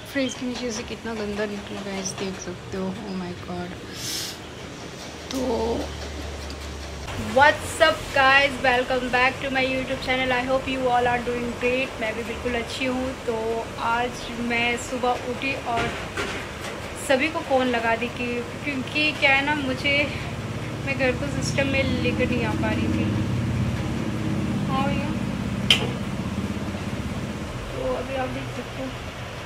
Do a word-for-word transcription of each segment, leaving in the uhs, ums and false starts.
Fridge के नीचे से कितना गंदा निकला गाइस, देख सकते हो। Oh my god. तो what's up guys, welcome back to my YouTube channel. I hope you all are doing great. मैं भी बिल्कुल अच्छी हूँ। तो आज मैं सुबह उठी और सभी को फ़ोन लगा दी कि क्योंकि क्या है ना, मुझे मैं घर को सिस्टम में लेकर नहीं आ पा रही थी। हाँ भैया, तो अभी आप देख सकते हो।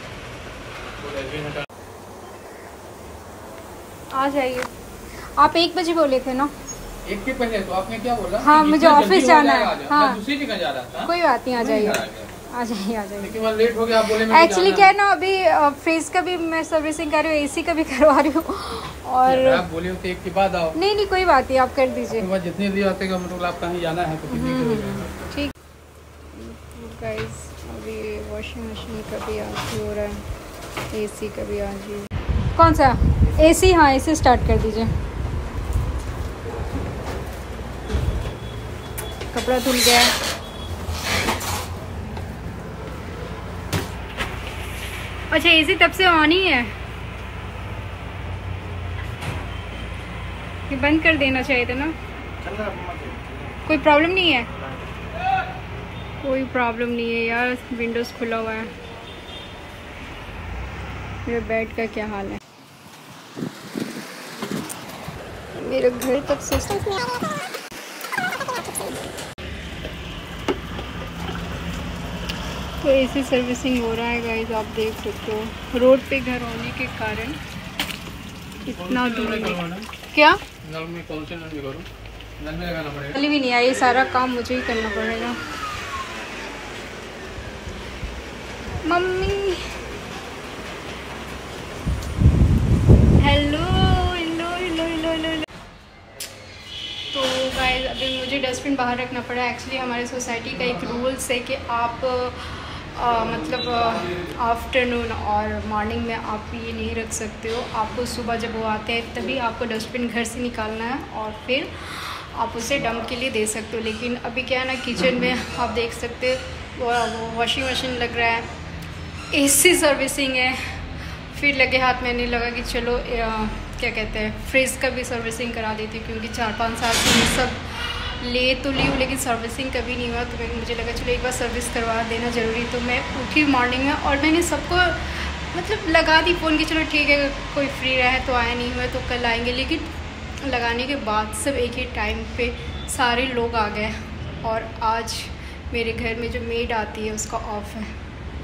आ जाइए। आप एक बजे बोले थे ना? एक के पहले तो आपने क्या बोला? हाँ, मुझे ऑफिस जाना है। हाँ, दूसरी जगह जा रहा था। कोई बात नहीं, आ जाइए आ जाइए आ जाइए। लेकिन लेट हो गया, आप बोले मैं एक्चुअली क्या है ना, अभी फ्रिज का भी मैं सर्विसिंग कर रही हूँ, एसी का भी करवा रही हूँ। और आप बोले होते एक के बाद आओ। नहीं नहीं, कोई बात नहीं, आप कर दीजिए। जितनी जल्दी आते का मतलब आप कहीं जाना है तो ठीक। गाइस, अभी वॉशिंग मशीन का भी आज हो रहा है, एसी का भी आज ही। कौन सा एसी? हाँ, एसी स्टार्ट कर दीजिए। कपड़ा धुल गया। अच्छा, एसी तब से ऑन ही है कि बंद कर देना चाहिए था ना? कोई प्रॉब्लम नहीं है? कोई प्रॉब्लम नहीं है यार, विंडोज़ खुला हुआ है। मेरे बेड का क्या हाल है? मेरे घर तक से तो एसी सर्विसिंग हो रहा है गाइस, आप देख सकते हो। रोड पे घर होने के कारण इतना दूर क्या नल में कौन से नल में करूं? नल में लगाना पड़ेगा। नल भी नहीं आई, सारा काम मुझे ही करना पड़ेगा। मम्मी hello hello hello hello hello. तो गाइस, अभी मुझे डस्टबिन बाहर रखना पड़ा। एक्चुअली हमारे सोसाइटी का एक रूल्स है कि आप आ, मतलब आफ्टरनून और मॉर्निंग में आप ये नहीं रख सकते हो। आपको सुबह जब वो आते हैं तभी आपको डस्टबिन घर से निकालना है और फिर आप उसे डंप के लिए दे सकते हो। लेकिन अभी क्या है ना, किचन में आप देख सकते हो वॉशिंग मशीन लग रहा है, एसी सर्विसिंग है, फिर लगे हाथ में नहीं लगा कि चलो आ, क्या कहते हैं, फ्रिज का भी सर्विसिंग करा देती हूँ। क्योंकि चार पाँच साल से ये सब ले तो ली हूँ लेकिन सर्विसिंग कभी नहीं हुआ। तो मुझे लगा चलो एक बार सर्विस करवा देना ज़रूरी। तो मैं उठी मॉर्निंग में और मैंने सबको मतलब लगा दी फ़ोन की, चलो ठीक है कोई फ्री रहे तो आया, नहीं हुआ तो कल आएंगे। लेकिन लगाने के बाद सब एक ही टाइम पे सारे लोग आ गए और आज मेरे घर में जो मेड आती है उसका ऑफ है।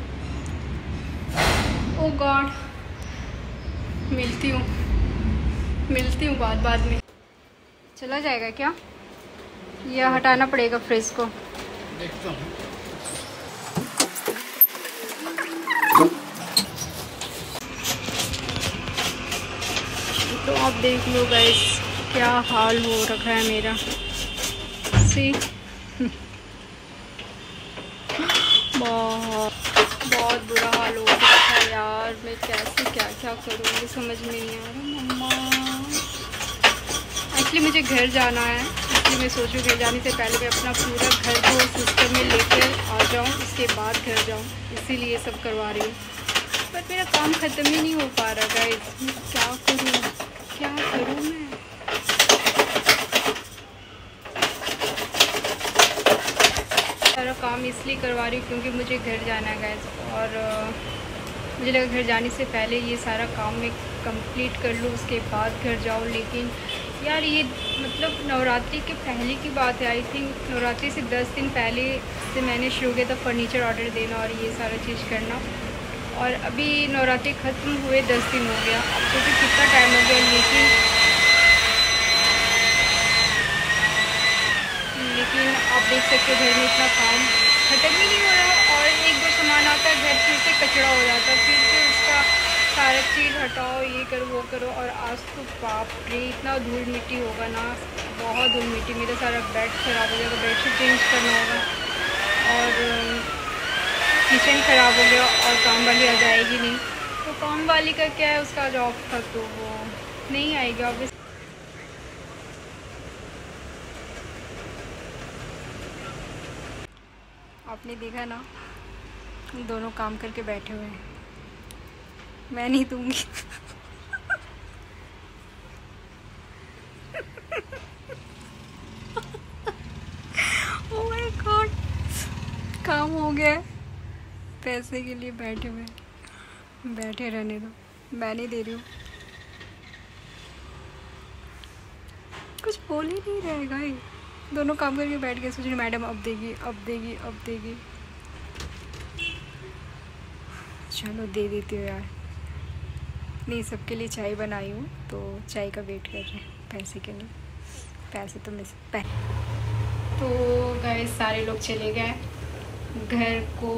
ओ गॉड, मिलती हूँ मिलती हूँ बाद बाद में। चला जाएगा क्या? या हटाना पड़ेगा फ्रिज को? देखता हूँ। तो आप देख लो गाइस, क्या हाल हो रखा है मेरा। सी बहुत बहुत बुरा हाल हो रखा है यार। मैं कैसे क्या क्या करूँगी समझ में नहीं आ रहा। मम्मा, एक्चुअली मुझे घर जाना है, इसलिए मैं सोचूँ घर जाने से पहले मैं अपना पूरा घर को सिस्टम में लेकर आ जाऊँ, उसके बाद घर जाऊँ, इसीलिए सब करवा रही हूँ। पर मेरा काम ख़त्म ही नहीं हो पा रहा गाइस। मैं क्या करूँ क्या करूँ मैं? सारा काम इसलिए करवा रही हूँ क्योंकि मुझे घर जाना है गाइस। और uh, मुझे लगा घर जाने से पहले ये सारा काम मैं कंप्लीट कर लूँ, उसके बाद घर जाऊँ। लेकिन यार ये मतलब नवरात्रि के पहले की बात है। आई थिंक नवरात्रि से दस दिन पहले से मैंने शुरू किया था फर्नीचर ऑर्डर देना और ये सारा चीज़ करना। और अभी नवरात्रि ख़त्म हुए दस दिन हो गया। अब सोचो कितना टाइम हो गया। लेकिन लेकिन आप देख सकते हो घर में इतना काम ख़त्म ही नहीं हो रहा। और एक दो सामान आता है, घर फिर से कचरा हो जाता है, फिर से उसका सारा चीज़ हटाओ, ये करो वो करो। और आज तो बाप रे इतना धूल मिट्टी होगा ना, बहुत धूल मिट्टी। मेरा सारा बेड ख़राब हो जाएगा, बेडशीट चेंज करना होगा और किचन ख़राब हो गया और काम वाली आ जाएगी नहीं। तो काम वाली का क्या है, उसका जॉब था तो वो नहीं आएगी ऑब्वियस। आपने देखा ना, दोनों काम करके बैठे हुए हैं। मैं नहीं दूंगी। ओह माय गॉड, काम हो गया है। पैसे के लिए बैठे हुए, बैठे रहने दो, मैं नहीं दे रही हूँ। कुछ बोल ही नहीं रहेगा ये, दोनों काम करके बैठ गए, सोच रही मैडम अब देगी अब देगी अब देगी। चलो दे देती हूँ यार। नहीं, सबके लिए चाय बनाई हूँ तो चाय का वेट कर रहे हैं पैसे के लिए। पैसे तो मिस पै तो गाइस सारे लोग चले गए घर को।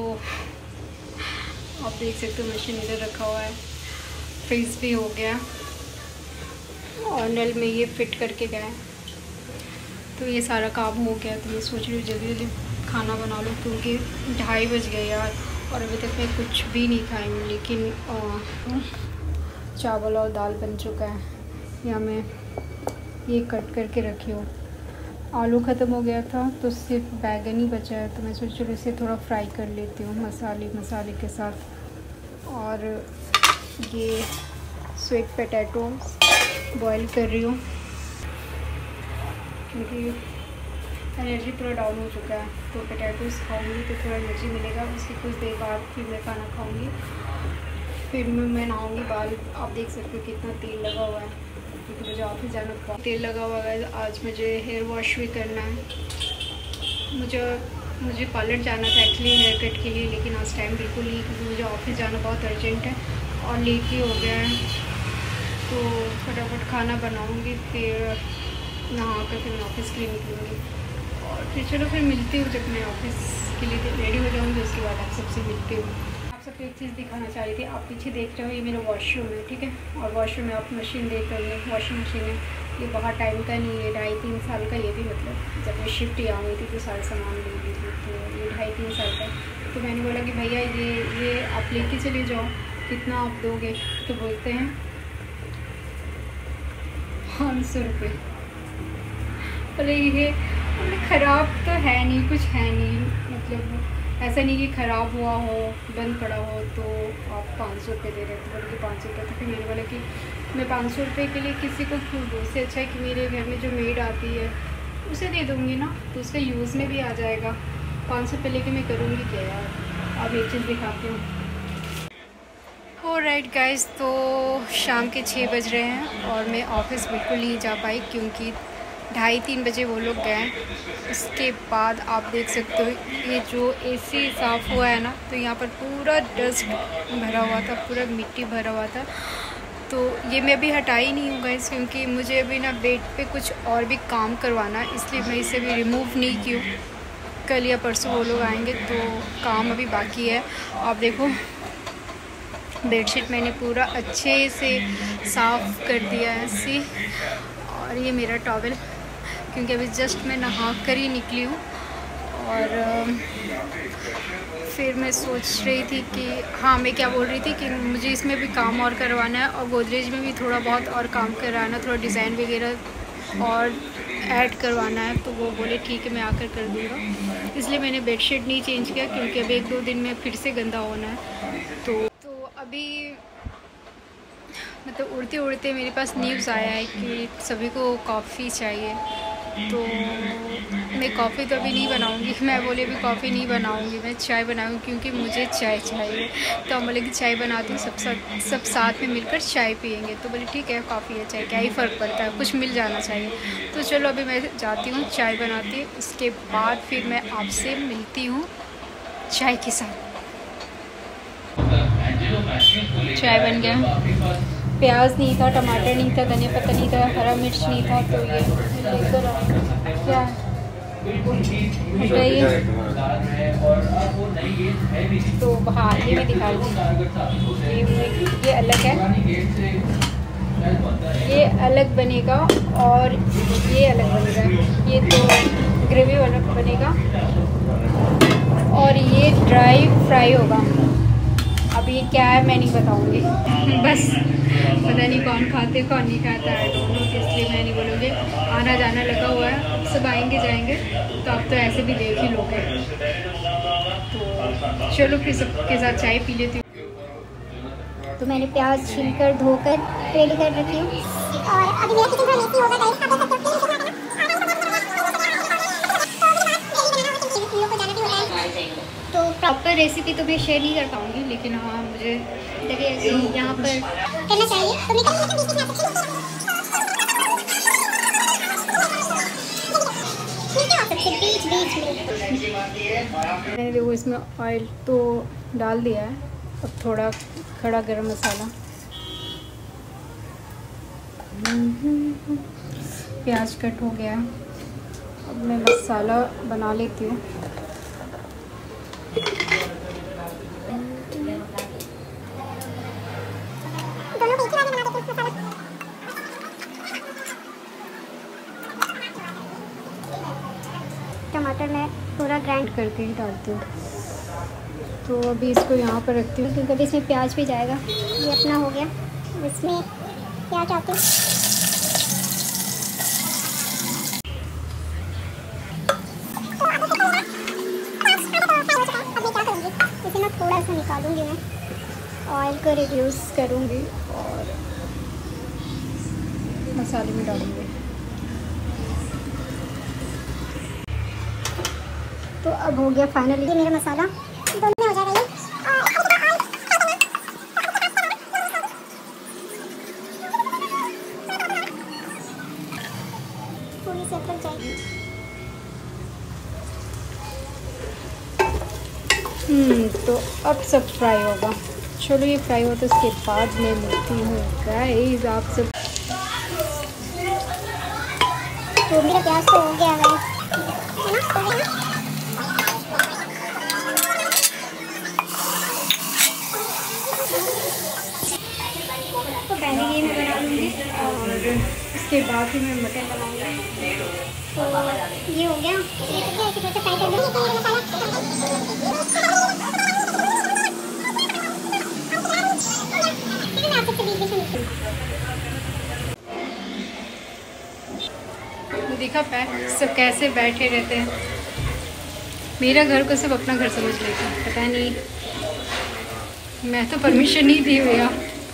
आप देख सकते हो मशीन इधर रखा हुआ है, फ्रीज भी हो गया और नल में ये फिट करके गए। तो ये सारा काम हो गया, तो मैं सोच रही हूँ जल्दी जल्दी खाना बना लूँ क्योंकि ढाई बज गए यार और अभी तक मैं कुछ भी नहीं खाई हूँ। लेकिन आ, चावल और दाल बन चुका है। यहाँ मैं ये कट करके रखी हूँ। आलू ख़त्म हो गया था तो सिर्फ बैगन ही बचा है, तो मैं सोच रही हूँ इसे थोड़ा फ्राई कर लेती हूँ मसाले मसाले के साथ। और ये स्वीट पोटैटो बॉईल कर रही हूँ क्योंकि एनर्जी पूरा डाउन हो चुका है। तो पोटैटोज़ खाऊंगी तो थोड़ा एनर्जी मिलेगा। उसके कुछ देर बाद फिर मैं खाना खाऊंगी, फिर मैं मैं नहाऊंगी। बाल आप देख सकते हो कितना तेल लगा हुआ है क्योंकि मुझे ऑफिस जाना था। तेल लगा हुआ है। आज मुझे हेयर वॉश भी करना है। मुझे मुझे पार्लर जाना था एक्चुअली हेयर कट के लिए, लेकिन आज टाइम बिल्कुल नहीं क्योंकि मुझे ऑफिस जाना बहुत अर्जेंट है और लेट ही हो गया है। तो फटाफट खाना बनाऊँगी, फिर नहा कर फिर मैं ऑफिस के लिए निकलूँगी। और फिर चलो फिर मिलती हूँ जब मैं ऑफिस के लिए रेडी हो जाऊँगी, उसके बाद आप सबसे मिलती हूँ। आप सबको एक चीज़ दिखाना चाह रही थी। आप पीछे देख रहे हो ये मेरा वॉशरूम है, ठीक है। और वॉशरूम में आप मशीन देख रहे हो, वॉशिंग मशीन है। ये बहुत टाइम का नहीं है, ढाई तीन साल का। ये भी मतलब जब मैं शिफ्ट यहाँ हुई थी तो सारे सामान ले ली थी, तो ये ढाई तीन साल का। तो मैंने बोला कि भैया ये ये आप लेके चले जाओ, कितना आप दोगे? तो बोलते हैं पाँच सौ रुपये। बोले ये ख़राब तो है नहीं, कुछ है नहीं, मतलब ऐसा नहीं कि ख़राब हुआ हो बंद पड़ा हो तो आप पाँच सौ रुपये दे रहे थे। बल्कि पाँच सौ रुपये। तो फिर मैंने बोला कि मैं पाँच सौ रुपये के लिए किसी को क्यों दूँ, उससे अच्छा है कि मेरे घर में जो मेड आती है उसे दे दूँगी ना, तो उसका यूज़ में भी आ जाएगा। पाँच सौ रुपये लेके मैं करूँगी क्या यार। अब एक चीज़ दिखाती हूँ। ऑलराइट गाइस, तो शाम के छः बज रहे हैं और मैं ऑफ़िस बिल्कुल नहीं जा पाई क्योंकि ढाई तीन बजे वो लोग गए। उसके बाद आप देख सकते हो ये जो एसी साफ़ हुआ है ना, तो यहाँ पर पूरा डस्ट भरा हुआ था, पूरा मिट्टी भरा हुआ था। तो ये मैं अभी हटा ही नहीं हूँ गाइस क्योंकि मुझे अभी ना बेड पे कुछ और भी काम करवाना है, इसलिए मैं इसे भी रिमूव नहीं की हूँ। कल या परसों वो लोग आएंगे तो काम अभी बाकी है। आप देखो बेडशीट मैंने पूरा अच्छे से साफ़ कर दिया है ऐसे। और ये मेरा टॉवल क्योंकि अभी जस्ट मैं नहा कर ही निकली हूँ। और फिर मैं सोच रही थी कि हाँ मैं क्या बोल रही थी कि मुझे इसमें भी काम और करवाना है और गोदरेज में भी थोड़ा बहुत और काम करवाना है, थोड़ा डिज़ाइन वगैरह और ऐड करवाना है। तो वो बोले ठीक है मैं आकर कर दूँगा, इसलिए मैंने बेडशीट नहीं चेंज किया क्योंकि अभी एक दो दिन में फिर से गंदा होना है। तो तो अभी मतलब उड़ते उड़ते मेरे पास न्यूज़ आया है कि सभी को कॉफ़ी चाहिए। तो मैं कॉफ़ी तो अभी नहीं बनाऊंगी, मैं बोले अभी कॉफ़ी नहीं बनाऊंगी, मैं चाय बनाऊंगी क्योंकि मुझे चाय चाहिए। तो हम बोले कि चाय बनाती हूँ, सब साथ सब साथ में मिलकर चाय पियेंगे। तो बोले ठीक है कॉफ़ी है चाय क्या ही फ़र्क पड़ता है, कुछ मिल जाना चाहिए। तो चलो अभी मैं जाती हूँ चाय बनाती हूँ, उसके बाद फिर मैं आपसे मिलती हूँ चाय के साथ। चाय बन गया, प्याज नहीं था, टमाटर नहीं था, धनिया पत्ता नहीं था, हरा मिर्च नहीं था। तो ये लेकर आए क्या बताइए। तो हाँ ये मैं दिखा रही हूँ, ये ये अलग है, ये अलग बनेगा और ये अलग बनेगा। ये तो ग्रेवी वाला बनेगा और ये ड्राई फ्राई होगा। अब ये क्या है मैं नहीं बताऊंगी, बस पता नहीं कौन खाते कौन नहीं खाता है तो इसलिए मैं नहीं बोलूँगी। आना जाना लगा हुआ है, अब सब आएंगे जाएंगे तो आप तो ऐसे भी देख ही लोगे। तो चलो फिर सबके साथ चाय पी लेती हूँ। तो मैंने प्याज छीलकर धोकर रेडी कर रखी हूँ और अभी मेरा किचन थोड़ा मेसी होगा गाइस। तो प्रॉपर रेसिपी तो मैं शेयर नहीं कर पाऊँगी, लेकिन हाँ मुझे लगे यहाँ पर करना चाहिए। तो मैं बीच बीच में मैंने देखो इसमें ऑयल तो डाल दिया है। अब थोड़ा खड़ा गरम मसाला, प्याज कट हो गया है। अब मैं मसाला बना लेती हूँ। टमाटर मैं पूरा ग्राइंड करके ही डालती हूँ। तो अभी इसको यहाँ पर रखती हूँ क्योंकि अभी इसमें प्याज भी जाएगा। ये अपना हो गया, इसमें प्याज डालती हूँ। इसे मैं थोड़ा सा निकालूंगी, मैं ऑयल को रिड्यूस करूँगी और मसाले में डालूंगी। तो अब हो गया फाइनली ये मेरा मसाला दोनों में हो जाएगा ये। पूरी से लग जाएगी। हम्म तो अब सब फ्राई होगा। चलो ये फ्राई हो तो उसके बाद मैं मिलती हूँ गाइस आप सब। तो मेरा प्याज तो हो गया है ना, हो गया। तो पहले ये मैं बना लूँगी और उसके बाद ही मैं मटन बनाऊँगी। तो ये हो गया, ये तो क्या है कि फ्राई कर देंगे तो मसाला देखा पैर सब कैसे बैठे रहते हैं। मेरा घर को सब अपना घर समझ लेते हैं, पता नहीं मैं तो परमिशन नहीं दी भैया।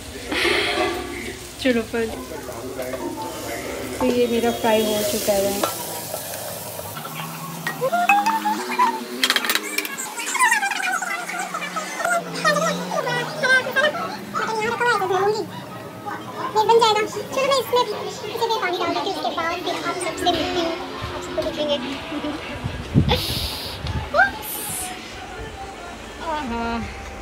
चलो पर तो ये मेरा फ्राई हो चुका है। बन जाएगा। चलो मैं इसमें इसे भी पानी डाल देती हूँ। उसके बाद फिर आप सबसे मिलती हूँ, आप सबको दिखेंगे। हाँ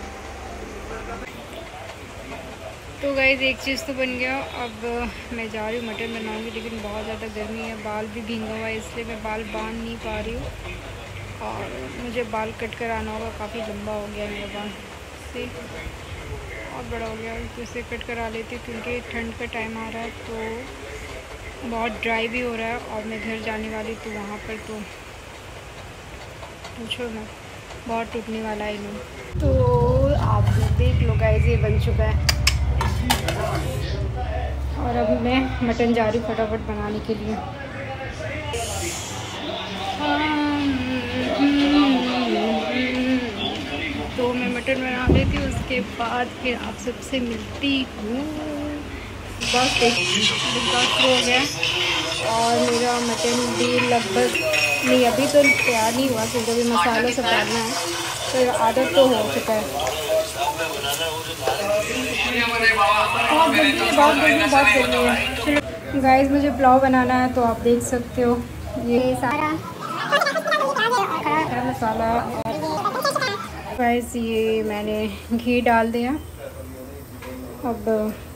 तो गाइस एक चीज़ तो बन गया। अब मैं जा रही हूँ मटन बनाऊँगी, लेकिन बहुत ज़्यादा गर्मी है, बाल भी भींगा हुआ है, इसलिए मैं बाल बांध नहीं पा रही हूँ। और मुझे बाल कट कर आना होगा, काफ़ी लंबा हो गया मेरा बाल से, बहुत बड़ा हो गया। तो इसे कट करा लेती हूँ क्योंकि ठंड का टाइम आ रहा है, तो बहुत ड्राई भी हो रहा है। और मैं घर जाने वाली तो वहाँ पर तो पूछो मैं, बहुत टूटने वाला है इन्हें। तो आप देख लो गाइस ये बन चुका है। और अभी मैं मटन जा रही हूँ फटाफट बनाने के लिए। तो मैं मटन बना लेती हूँ, उसके बाद फिर आप सबसे मिलती हूँ। बस एक हो गया और मेरा मटन भी लगभग नहीं, अभी तो तैयार नहीं हुआ क्योंकि अभी मसाला सब डालना है, तो आधा तो हो चुका है। बहुत जल्दी है, बहुत जल्दी बहुत जल्दी है। गाइस मुझे पुलाव बनाना है, तो आप देख सकते हो ये सारा गरम मसाला। गाइस ये मैंने घी डाल दिया। अब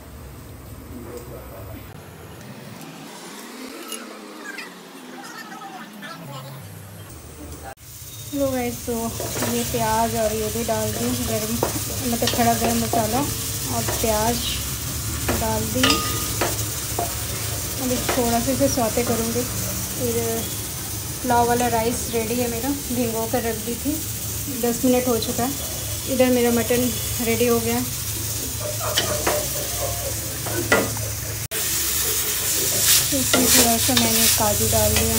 लो गाइस तो ये प्याज और ये भी डाल दी, गरम मतलब खड़ा गरम मसाला और प्याज डाल दी। अब थोड़ा सा इसे सौते करूँगी। फिर पुलाव वाला राइस रेडी है मेरा, भिगो कर रख दी थी, दस मिनट हो चुका है। इधर मेरा मटन रेडी हो गया। इसमें थोड़ा सा मैंने काजू डाल दिया।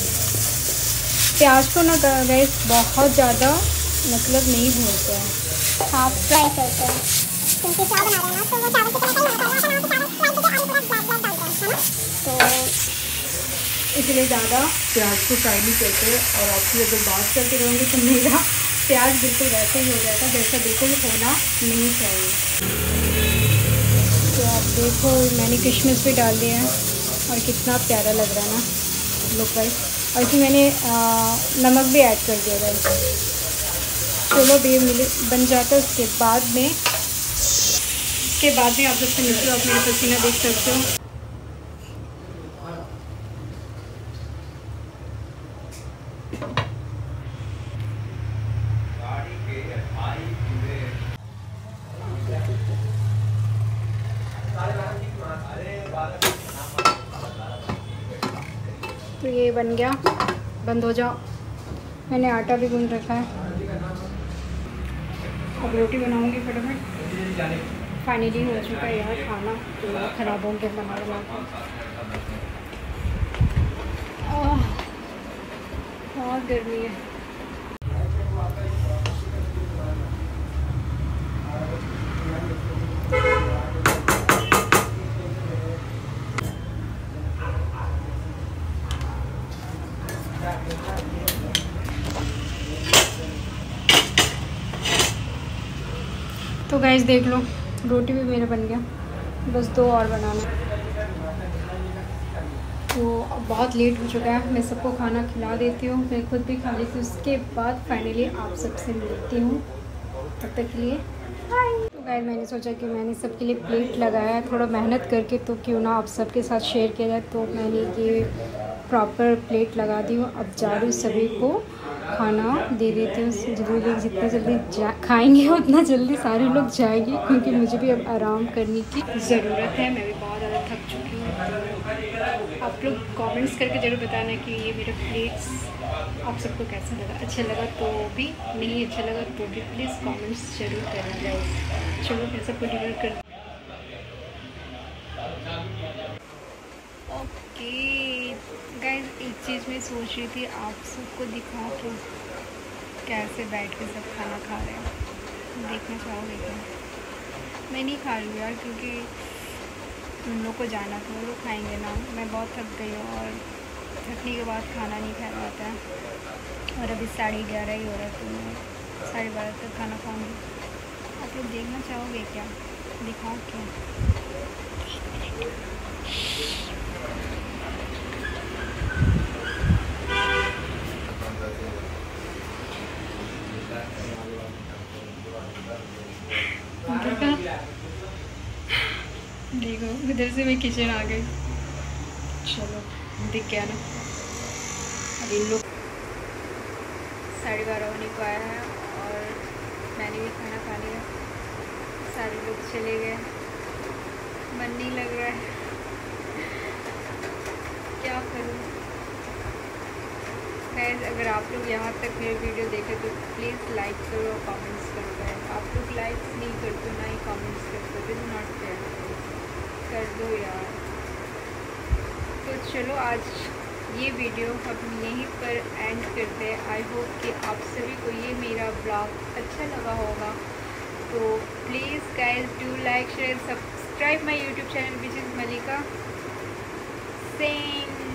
प्याज को ना गैस बहुत ज़्यादा मतलब नहीं भूनते हैं, हाफ फ्राई करते हैं। क्योंकि चावल बना रहे हैं ना, तो वो चावल कितना टाइम लगा ऐसा ना हो कि चावल फ्राई करके आलू पूरा ब्लैक ब्लैक डाल रहे हैं, है ना। तो इसलिए ज़्यादा प्याज को फ्राई नहीं करते, और आपकी अगर बात करते रहोगे तो मेरा प्याज बिल्कुल वैसे ही हो जाएगा जैसा बिल्कुल होना नहीं चाहिए। तो आप देखो मैंने किशमिश भी डाल दिए हैं और कितना प्यारा लग रहा है ना लुक वाइज, और इसमें मैंने आ, नमक भी ऐड कर दिया है। चलो भी मिले बन जाता है, उसके बाद में उसके बाद में आप सबसे मिलते हो, आप मेरा पसीना देख सकते हो। तो ये बन गया, बंद हो जाओ। मैंने आटा भी गूंद रखा है, अब रोटी बनाऊंगी फटाफट। फाइनली हो चुका है यार खाना, तो ख़राब हो गया बना बना के। बहुत गर्मी है। तो गाइस देख लो, रोटी भी मेरा बन गया, बस दो और बनाना। तो अब बहुत लेट हो चुका है, मैं सबको खाना खिला देती हूँ, मैं खुद भी खा लेती हूँ, उसके बाद फाइनली आप सबसे मिलती हूँ। तब तक के लिए बाय। तो गाइस मैंने सोचा कि मैंने सबके लिए प्लेट लगाया है, थोड़ा मेहनत करके, तो क्यों ना आप सबके साथ शेयर किया जाए। तो मैंने ये प्रॉपर प्लेट लगा दी हूँ, अब जा रही हूँ सभी को खाना दे देती हूँ। जल्दी जितना जल्दी जा खाएंगे उतना जल्दी सारे लोग जाएंगे, क्योंकि मुझे भी अब आराम करने की ज़रूरत है। मैं भी बहुत ज़्यादा थक चुकी हूँ। तो आप लोग कमेंट्स करके ज़रूर बताना कि ये मेरा प्लेट्स आप सबको कैसा लगा। अच्छा लगा तो भी, नहीं अच्छा लगा तो भी प्लीज़ कमेंट्स ज़रूर करना गाइस। चलो मैं सबको डिनर कर। ओके गाइस, एक चीज़ मैं सोच रही थी आप सबको दिखा के कैसे बैठ के सब खाना खा रहे हैं, देखना चाहोगे क्या? मैं नहीं खा रही हूँ यार, क्योंकि उन लोग को जाना तो वो लोग खाएंगे ना। मैं बहुत थक गई हूँ और थकने के बाद खाना नहीं खाया जाता है। और अभी साढ़े ग्यारह ही हो रहा है, तो मैं साढ़े बारह तक खाना खाऊंगी। आप लोग देखना चाहोगे क्या? दिखाओ क्या? देखो इधर से मैं किचन आ गई। चलो दिख गया ना। अब इन लोग साढ़े बारह होने को आया है और मैंने भी खाना खा लिया। सारे लोग चले गए, मन नहीं लग रहा है, क्या करूँ। गाइस अगर आप लोग यहाँ तक मेरी वीडियो देखें तो प्लीज़ लाइक करो, कमेंट्स करो। गाइस आप लोग लाइक्स नहीं करते ना ही कमेंट्स करते, दिस नॉट फेयर, कर दो यार। तो चलो आज ये वीडियो हम यहीं पर एंड करते हैं। आई होप कि आप सभी को ये मेरा ब्लॉग अच्छा लगा होगा। तो please guys do like share subscribe my YouTube channel which is Malika Singh.